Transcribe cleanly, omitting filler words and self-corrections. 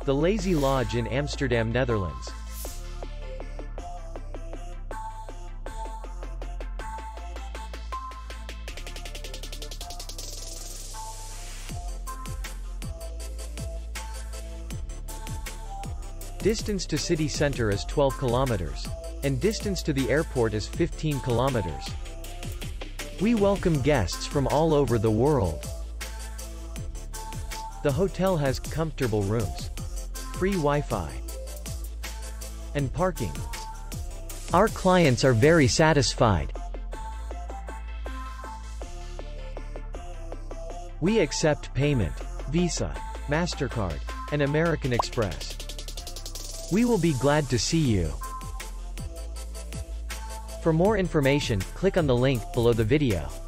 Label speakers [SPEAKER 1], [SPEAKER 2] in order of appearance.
[SPEAKER 1] The Lazy Lodge in Amsterdam, Netherlands. Distance to city center is 12 kilometers. And distance to the airport is 15 kilometers. We welcome guests from all over the world. The hotel has comfortable rooms, free Wi-Fi, and parking. Our clients are very satisfied. We accept payment, Visa, MasterCard, and American Express. We will be glad to see you. For more information, click on the link below the video.